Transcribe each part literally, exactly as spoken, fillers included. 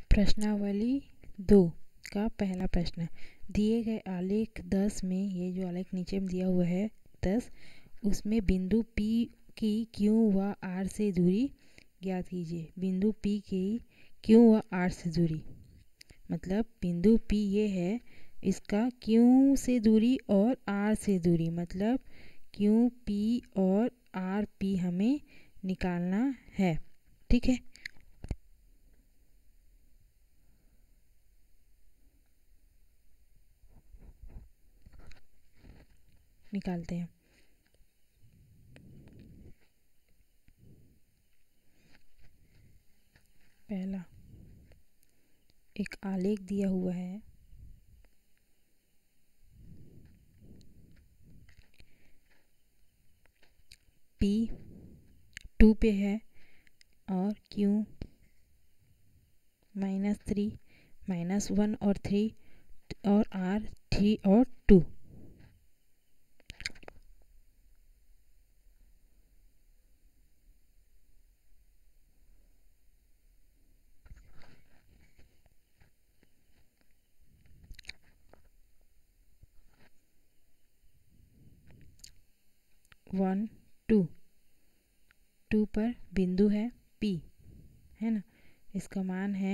प्रश्नावली दो का पहला प्रश्न, दिए गए आलेख दस में, ये जो आलेख नीचे में दिया हुआ है दस, उसमें बिंदु P की Q व R से दूरी ज्ञात कीजिए। बिंदु P की Q व R से दूरी मतलब बिंदु P ये है, इसका Q से दूरी और R से दूरी मतलब Q P और R P हमें निकालना है। ठीक है, निकालते हैं। पहला, एक आलेख दिया हुआ है, P टू पे है और Q minus three, minus one और थ्री और R थ्री और टू। वन टू, टू पर बिंदु है P, है ना। इसका मान है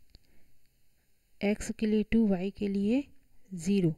x के लिए टू, y के लिए ज़ीरो,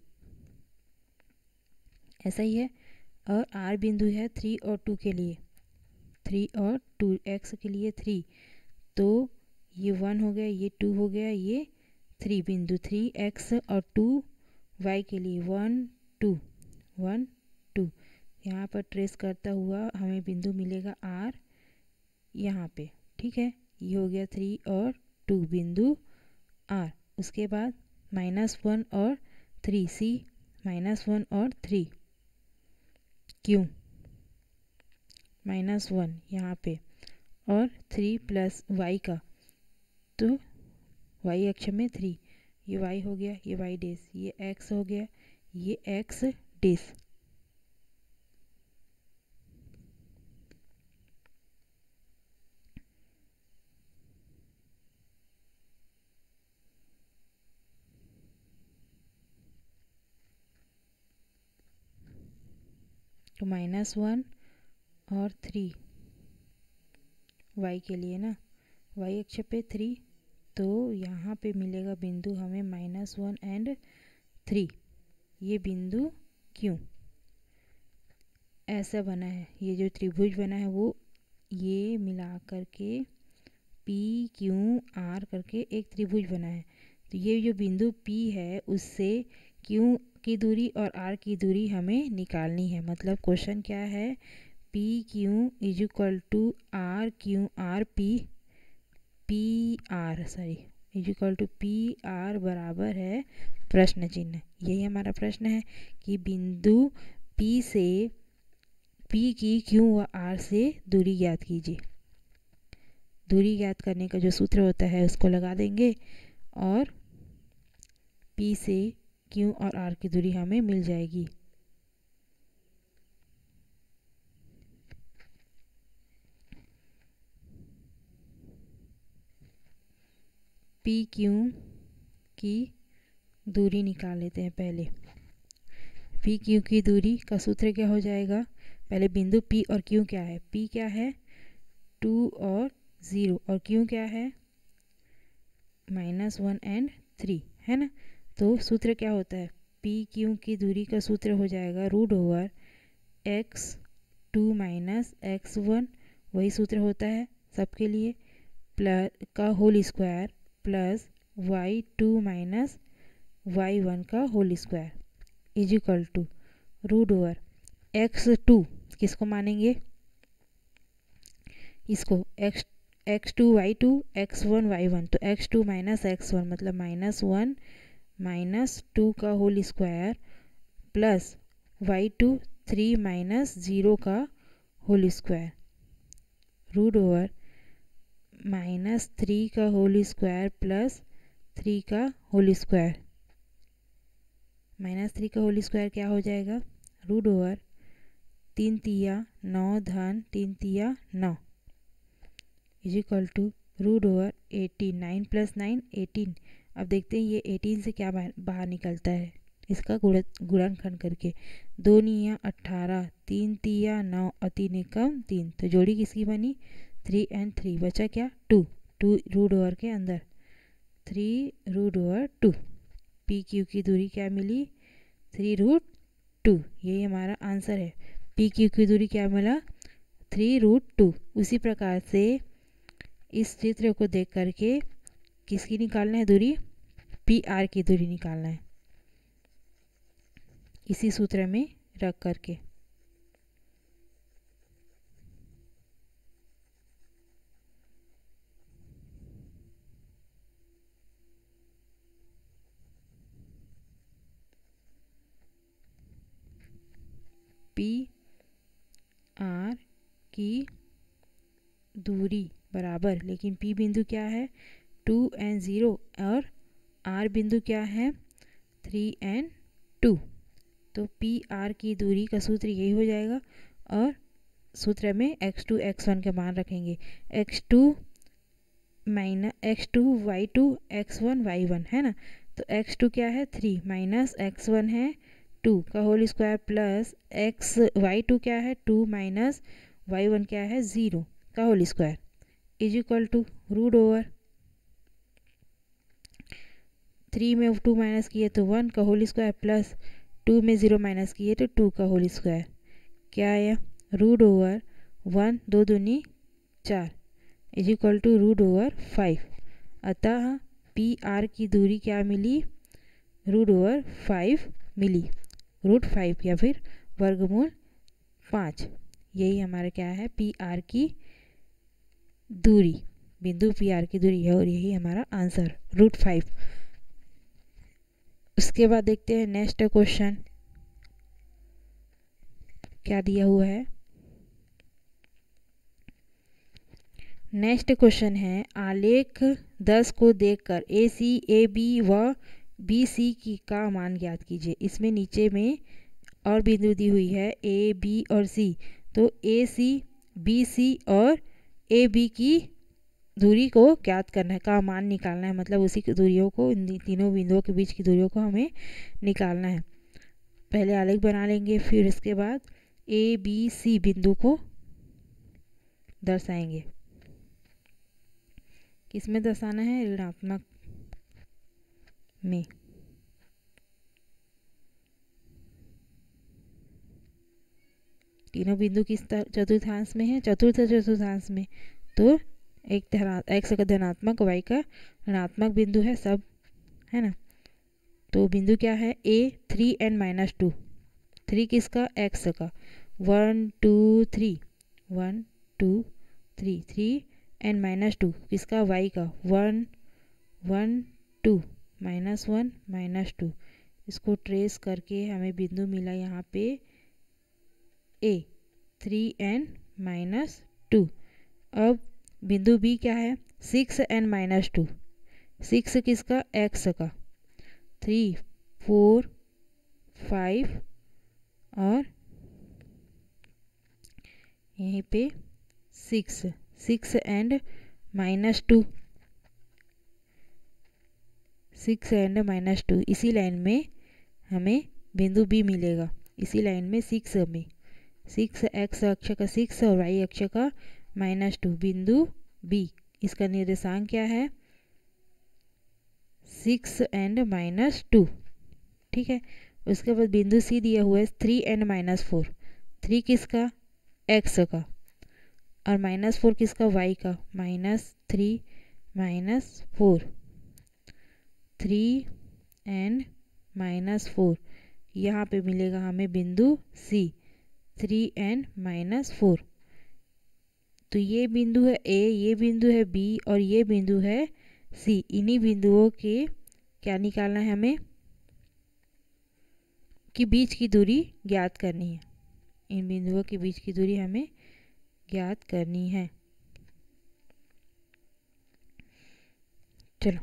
ऐसा ही है। और R बिंदु है थ्री और टू के लिए, थ्री और टू, x के लिए थ्री, तो ये वन हो गया, ये टू हो गया, ये थ्री, बिंदु थ्री एक्स और टू वाई के लिए वन टू, वन टू। यहाँ पर ट्रेस करता हुआ हमें बिंदु मिलेगा आर यहाँ पे। ठीक है, ये हो गया थ्री और टू, बिंदु आर। उसके बाद माइनस वन और थ्री, सी माइनस वन और थ्री, क्यू माइनस वन यहाँ पे, और थ्री प्लस वाई का, तो वाई अक्ष में थ्री, ये वाई हो गया, ये वाई डेस, ये एक्स हो गया, ये एक्स डेस। तो माइनस वन और थ्री वाई के लिए ना, वाई अक्ष पे थ्री, तो यहाँ पे मिलेगा बिंदु हमें माइनस वन एंड थ्री, ये बिंदु क्यों ऐसा बना है, ये जो त्रिभुज बना है वो ये मिला करके पी क्यू आर करके एक त्रिभुज बना है। तो ये जो बिंदु P है उससे Q की दूरी और R की दूरी हमें निकालनी है। मतलब क्वेश्चन क्या है, P Q is equal to R Q R P, P R sorry is equal to P R बराबर है प्रश्न चिन्ह। यही हमारा प्रश्न है कि बिंदु P से P की Q व R से दूरी ज्ञात कीजिए। दूरी ज्ञात करने का जो सूत्र होता है उसको लगा देंगे और P से Q और R की दूरी हमें मिल जाएगी। P Q की दूरी निकाल लेते हैं पहले। P Q की दूरी का सूत्र क्या हो जाएगा, पहले बिंदु P और Q क्या है, P क्या है टू और ज़ीरो और Q क्या है माइनस वन एंड थ्री, है ना। तो सूत्र क्या होता है, P Q की दूरी का सूत्र हो जाएगा root over x two minus x one, वही सूत्र होता है सबके लिए, प्लस का whole square plus y two minus y one का whole square is equal to root over x two, किसको मानेंगे इसको, x x two y two, x one y one, तो x two minus x one मतलब minus one minus two का whole square plus y two three minus zero का whole square root over minus three का whole square plus three का whole square, minus three का whole square क्या हो जाएगा root over तीन तिया नौ धन तीन तिया नौ is equal to root over eighteen, nine plus nine eighteen. अब देखते हैं ये एटीन से क्या बाहर बाहर निकलता है, इसका गुण गुणनखंड करके। दो निया अट्ठारह, तीन तिया नौ और तीन एकम तीन, तो जोड़ी किसकी बनी, थ्री एंड थ्री। बचा क्या, टू, टू रूट ओवर के अंदर, three root over two. P Q की दूरी क्या मिली, थ्री रूट टू। यही हमारा आंसर है। पी क्यू की दूरी क्या मिला, थ्री रूट टू। उसी प्रकार से इस चित्र को देख करके किसकी निकालना है दूरी, पी आर की दूरी निकालना है, इसी सूत्र में रख करके। पी आर की दूरी बराबर, लेकिन पी बिंदु क्या है, टू एंड ज़ीरो, और आर बिंदु क्या है, थ्री एंड टू। तो पी आर की दूरी का सूत्र यही हो जाएगा, और सूत्र में एक्स टू एक्स वन के मान रखेंगे, x two minus x two y two x one y one, है ना। तो एक्स टू क्या है, थ्री, माइनस एक्स वन है टू का whole square, plus x y two क्या है, टू माइनस वाई वन क्या है, ज़ीरो का whole square, is equal to root over three में टू माइनस किए तो वन का होल स्क्वायर, प्लस टू में ज़ीरो माइनस किए तो टू का होल स्क्वायर। क्या आया, रूट ओवर वन, दो दूनी चार, is equal to root over five. अतः पी आर की दूरी क्या मिली, रूट ओवर फाइव मिली, रूट फाइव या फिर वर्गमूल पाँच। यही हमारा क्या है, पी आर की दूरी, बिंदु पी आर की दूरी है, और यही हमारा आंसर रूट फाइव। उसके बाद देखते हैं नेक्स्ट क्वेश्चन क्या दिया हुआ है। नेक्स्ट क्वेश्चन है, आलेख दस को देखकर ए सी ए बी व बी सी की का मान ज्ञात कीजिए। इसमें नीचे में और बिंदु दी हुई है ए बी और सी, तो ए सी बी सी और ए बी की दूरी को ज्ञात करना है, का मान निकालना है, मतलब उसी की दूरियों को, इन तीनों बिंदुओं के बीच की दूरियों को हमें निकालना है। पहले आलेख बना लेंगे, फिर इसके बाद ए बी सी बिंदु को दर्शाएंगे। किसमें दर्शाना है, ऋणात्मक में। तीनों बिंदु किस चतुर्थांश में है, चतुर्थ चतुर्थांश में। तो एक धना एक्स का धनात्मक, वाई का ऋणात्मक बिंदु है सब, है ना। तो बिंदु क्या है, A three and minus two, three किसका, एक्स का, one two three, one two three, three and minus two किसका, वाई का, one one two minus one minus two. इसको ट्रेस करके हमें बिंदु मिला यहाँ पे A three and minus two. अब बिंदु बी क्या है, six and minus two, six किसका, एक्स का, थ्री फोर फाइव और यहीं पे six, six and minus two, six and minus two. इसी लाइन में हमें बिंदु बी मिलेगा, इसी लाइन में सिक्स में, सिक्स एक्स अक्ष का सिक्स और वाई अक्ष का माइनस टू, बिंदु बी। इसका निर्देशांक क्या है, सिक्स एंड माइनस टू, ठीक है। उसके बाद बिंदु सी दिया हुआ है three and minus four, three किसका, एक्स का, और माइनस फोर किसका, वाई का, minus three minus four, three and minus four. यहाँ पे मिलेगा हमें बिंदु C, three and minus four. तो ये बिंदु है ए, ये बिंदु है बी और ये बिंदु है सी। इन्हीं बिंदुओं के क्या निकालना है हमें, कि बीच की दूरी ज्ञात करनी है। इन बिंदुओं के बीच की दूरी हमें ज्ञात करनी है। चलो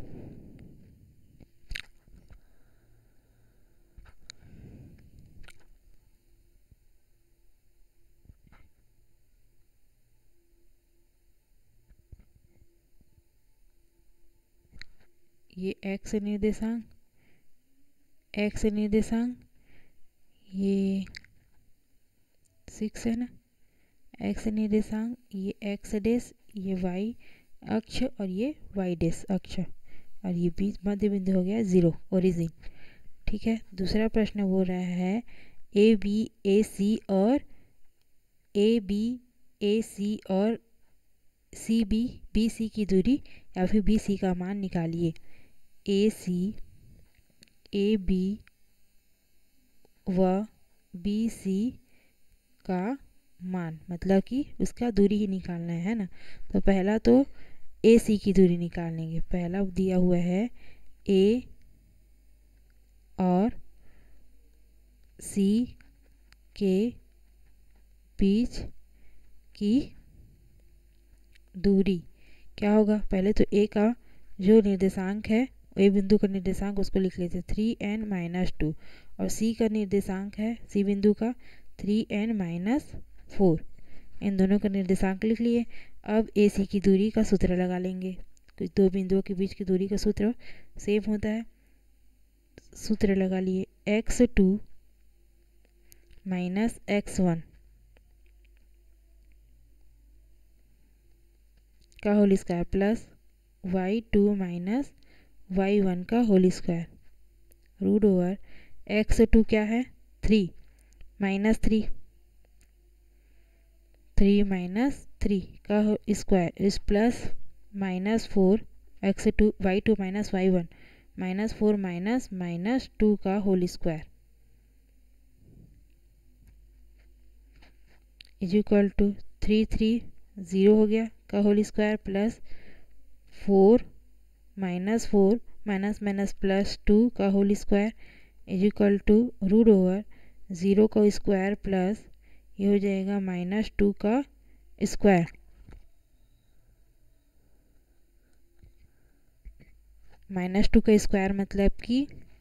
ये एक्स निर्देशांक, एक्स निर्देशांक ये सिक्स है ना, एक्स निर्देशांक ये एक्स डेस, ये वाई अक्ष और ये वाई डेस अक्ष, और ये बीच मध्य बिंदु हो गया जीरो ओरिजिन। ठीक है, दूसरा प्रश्न बोल रहा है ए बी ए सी और ए बी ए सी और सी बी बी सी की दूरी या फिर बी सी का मान निकालिए। ए सी ए बी व बी सी का मान, मतलब कि उसका दूरी ही निकालना है ना। तो पहला तो ए सी की दूरी निकाल लेंगे। पहला दिया हुआ है ए और सी के बीच की दूरी क्या होगा। पहले तो ए का जो निर्देशांक है, ए बिंदु का निर्देशांक उसको लिख लेते थ्री एन माइनस टू, और सी का निर्देशांक है, सी बिंदु का थ्री एन माइनस फोर। इन दोनों का निर्देशांक लिख लिए। अब ए सी की दूरी का सूत्र लगा लेंगे। कुछ दो बिंदुओं के बीच की दूरी का सूत्र सेम होता है। सूत्र लगा लिए x two minus x one का whole square plus y two minus y one का whole square root over x two क्या है three minus three, three minus three का स्क्वायर इस plus minus four x two y two minus y one minus four minus minus two का whole square is equal to three three zero हो गया का whole square plus four minus four minus minus plus two का whole square is equal to root over zero का square plus ये हो जाएगा minus two का स्क्वायर। माइनस टू का स्क्वायर मतलब कि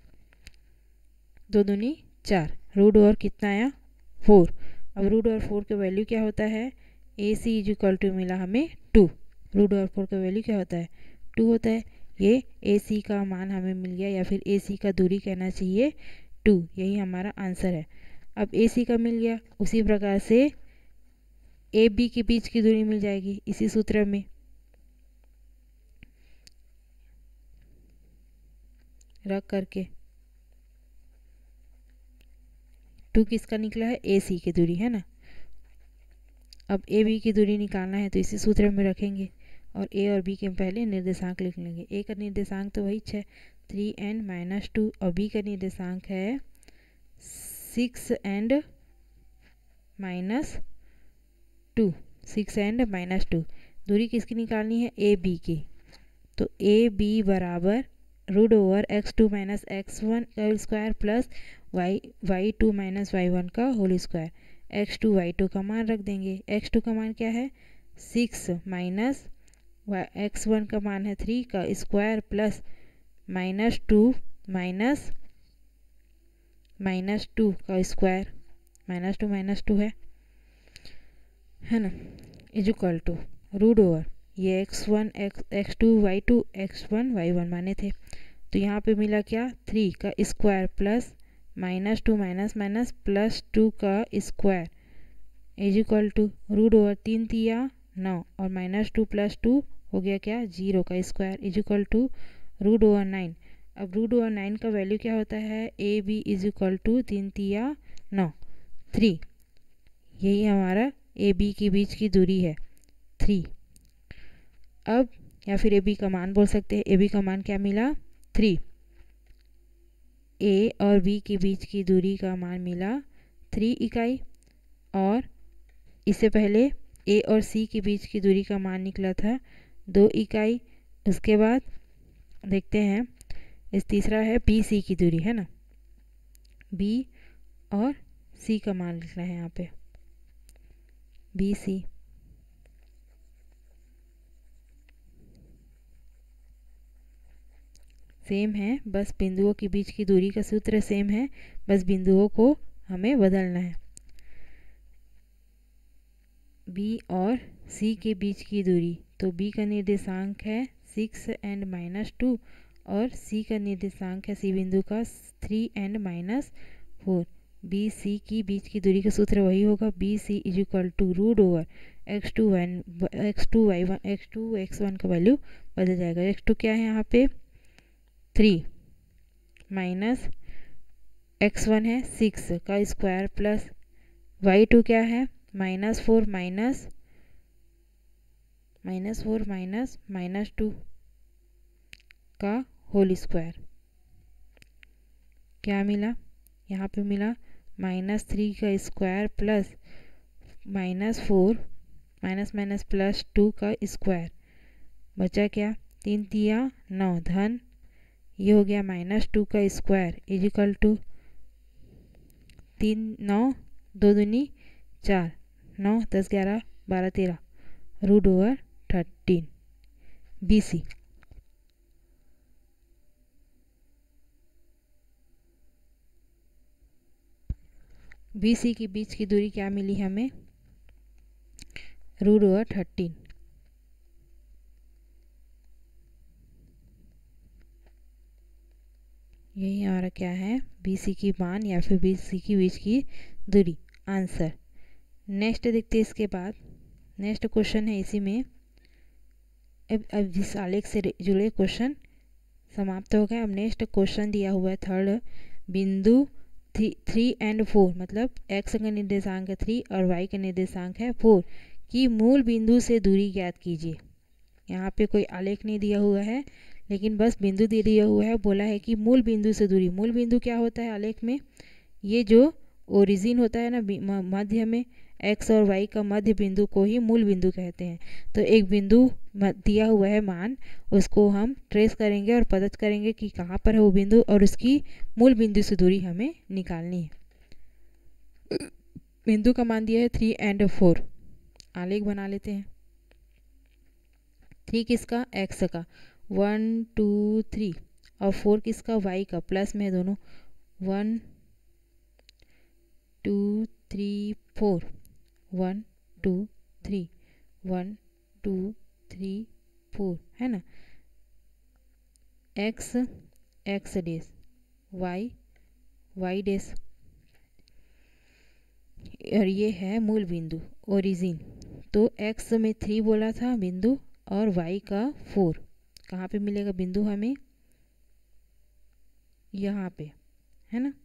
दो दूनी चार, रूट ओवर कितना आया फोर। अब रूट ओवर फोर का वैल्यू क्या होता है, A C is equal to मिला हमें टू, रूट ओवर फोर का वैल्यू क्या होता है टू होता है। ये ए सी का मान हमें मिल गया, या फिर ए सी का दूरी कहना चाहिए टू, यही हमारा आंसर है। अब ए सी का मिल गया, उसी प्रकार से ए बी के बीच की दूरी मिल जाएगी इसी सूत्र में। रख करके टू किसका निकला है, ए सी की दूरी है ना। अब ए बी की दूरी निकालना है तो इसी सूत्र में रखेंगे, और ए और बी के पहले निर्देशांक लिख लेंगे। ए का निर्देशांक तो वही है थ्री एन माइनस टू, और बी का निर्देशांक है six and minus two, six and minus two. दूरी किसकी निकालनी है, ए बी की। तो ए बी बराबर root over x two minus x one का whole square plus y y two minus y one का whole square. X two y two का मान रख देंगे। एक्स टू का मान क्या है सिक्स माइनस एक्स वन का मान है थ्री का square plus minus two minus minus two का square, minus two minus two है है ना, is equal to root over ये x one x x two y two x one y one माने थे, तो यहाँ पे मिला क्या थ्री का square plus minus two minus minus plus two का square is equal to root over तीन तिया नौ, और माइनस टू प्लस टू हो गया क्या जीरो का square is equal to root over nine. अब रूट ओवर नाइन का वैल्यू क्या होता है, A B is equal to तीन तिया नौ थ्री, यही हमारा ए बी के बीच की दूरी है थ्री। अब या फिर ए बी का मान बोल सकते हैं, ए बी का मान क्या मिला थ्री, ए और बी के बीच की दूरी का मान मिला थ्री इकाई, और इससे पहले ए और सी के बीच की दूरी का मान निकला था दो इकाई। उसके बाद देखते हैं इस तीसरा है बी सी की दूरी है ना, बी और सी का मान लिखना है यहाँ पे बी सी। सेम है, बस बिंदुओं के बीच की दूरी का सूत्र सेम है, बस बिंदुओं को हमें बदलना है। बी और सी के बीच की दूरी, तो बी का निर्देशांक है सिक्स एंड माइनस टू, और सी का निर्देशांक है सी बिंदु का three and minus four. B C की बीच की दूरी का सूत्र वही होगा, B C is equal to root over x two one x two y one x two x one का वैल्यू बदल जाएगा। एक्स टू क्या है यहाँ पे थ्री माइनस एक्स वन है सिक्स का स्क्वायर प्लस वाई टू क्या है minus four minus minus four minus minus two का होल स्क्वायर। क्या मिला यहाँ पे मिला माइनस थ्री का square plus minus four minus minus plus two का स्क्वायर। बचा क्या तीन तिया नौ धन ये हो गया माइनस टू का स्क्वायर इजिकल टू तीन नौ दो दूनी चार नौ दस ग्यारह बारह तेरह root over thirteen B C. B C के बीच की दूरी क्या मिली हमें रूट ओवर थर्टीन। यही हमारा क्या है बी सी की मान या फिर बी सी के बीच की दूरी आंसर। नेक्स्ट देखते हैं इसके बाद नेक्स्ट क्वेश्चन है इसी में। अब अब इस आलेख से जुड़े क्वेश्चन समाप्त हो गए। अब नेक्स्ट क्वेश्चन दिया हुआ है थर्ड बिंदु थ्री थ्री एंड फोर मतलब एक्स का निर्देशांक है थ्री और वाई का निर्देशांक है फोर की मूल बिंदु से दूरी ज्ञात कीजिए। यहाँ पे कोई आलेख नहीं दिया हुआ है लेकिन बस बिंदु दे दिया हुआ है। बोला है कि मूल बिंदु से दूरी। मूल बिंदु क्या होता है आलेख में ये जो ओरिजिन होता है ना मध्य में एक्स और वाई का मध्य बिंदु को ही मूल बिंदु कहते हैं। तो एक बिंदु दिया हुआ है मान उसको हम ट्रेस करेंगे और पता करेंगे कि कहाँ पर है वो बिंदु और उसकी मूल बिंदु से दूरी हमें निकालनी है। बिंदु का मान दिया है थ्री एंड फोर। आलेख बना लेते हैं। थ्री किसका एक्स का वन टू थ्री और फोर किसका वाई का प्लस में दोनों one two three four one two three one two three four है ना। X x dash y y dash और ये है मूल बिंदु ओरिजिन। तो एक्स में थ्री बोला था बिंदु और वाई का फोर। कहाँ पे मिलेगा बिंदु हमें यहाँ पे है ना।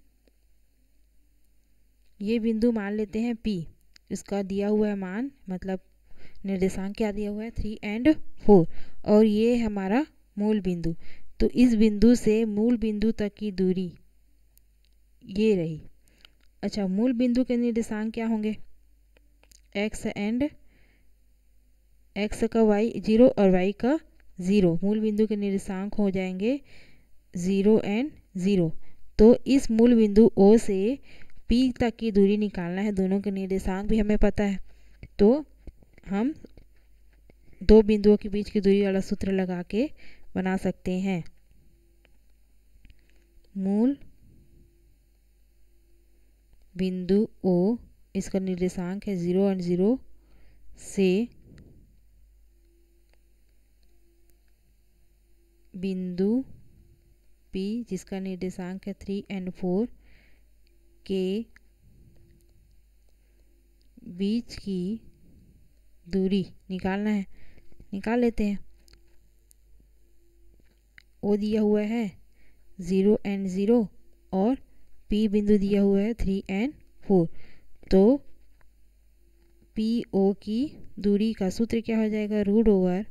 ये बिंदु मान लेते हैं P। इसका दिया हुआ है मान मतलब निर्देशांक क्या दिया हुआ है थ्री एंड फोर और ये हमारा मूल बिंदु। तो इस बिंदु से मूल बिंदु तक की दूरी ये रही। अच्छा मूल बिंदु के निर्देशांक क्या होंगे x एंड x का y जीरो और y का ज़ीरो। मूल बिंदु के निर्देशांक हो जाएंगे ज़ीरो एंड ज़ीरो। तो इस मूल बिंदु O से P तक की दूरी निकालना है। दोनों के निर्देशांक भी हमें पता है तो हम दो बिंदुओं के बीच की दूरी वाला सूत्र लगा के बना सकते हैं। मूल बिंदु O इसका निर्देशांक है ज़ीरो एंड ज़ीरो से बिंदु P जिसका निर्देशांक है थ्री एंड फोर के बीच की दूरी निकालना है। निकाल लेते हैं। O दिया हुआ है ज़ीरो एंड ज़ीरो और P बिंदु दिया हुआ है थ्री एंड फोर। तो पी ओ की दूरी का सूत्र क्या हो जाएगा root over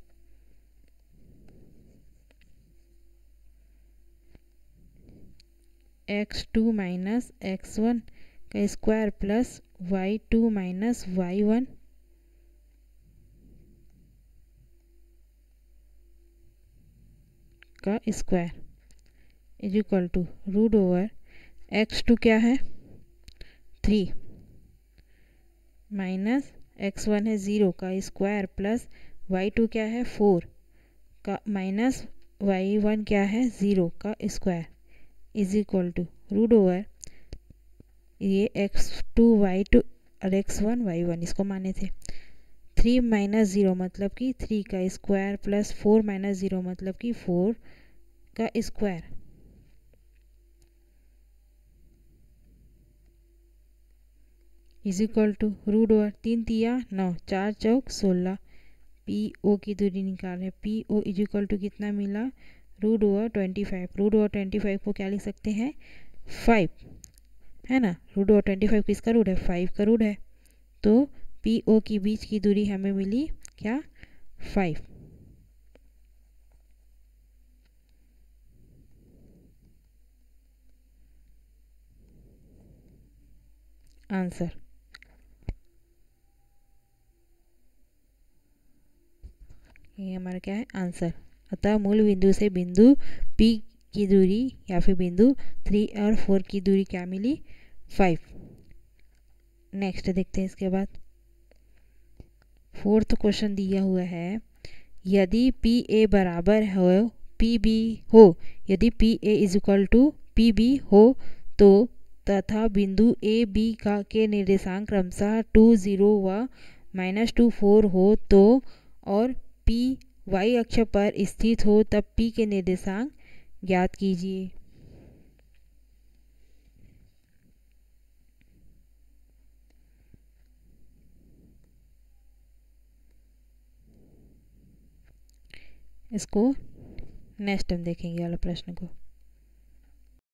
x two minus x one का square plus y two minus y one का square is equal to root over x two क्या है थ्री माइनस एक्स वन है ज़ीरो का स्क्वायर प्लस वाई टू क्या है four का minus y one क्या है ज़ीरो का square is equal to root over ये एक्स टू वाई टू और एक्स वन वाई वन इसको माने थे। थ्री माइनस ज़ीरो मतलब कि थ्री का square plus four minus zero मतलब कि फोर का square is equal to root over तीन तिया नौ, चार चौक सोलह, पी ओ की दूरी निकाल रहे हैं। P O is equal to कितना मिला, root over twenty five. Root over twenty five को क्या लिख सकते हैं, फाइव, है ना। रूट ओवर ट्वेंटी फाइव किसका रूट है, फाइव का रूट है। तो पी ओ की बीच की दूरी हमें मिली क्या, फाइव। आंसर ये हमारा क्या है, आंसर। अतः मूल बिंदु से बिंदु P की दूरी या फिर बिंदु थ्री और फोर की दूरी क्या मिली, फाइव। नेक्स्ट देखते हैं इसके बाद फोर्थ क्वेश्चन दिया हुआ है, यदि पी ए बराबर हो पी बी हो, यदि P A is equal to P B हो तो तथा बिंदु ए बी का के निर्देशांक क्रमशः टू जीरो व माइनस टू फोर हो तो और पी वाई अक्ष पर स्थित हो तब पी के निर्देशांक ज्ञात कीजिए। इसको नेक्स्ट टाइम देखेंगे वाला प्रश्न को।